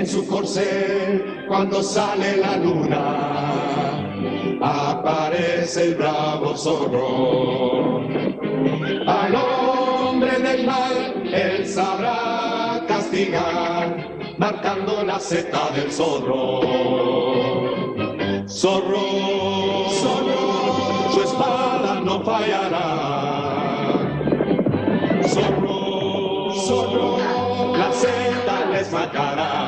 en su corcel cuando sale la luna. Aparece el bravo zorro. Al hombre del mal él sabrá castigar, marcando la seta del zorro. Zorro, zorro, su espada no fallará. Zorro, zorro, la seta les marcará.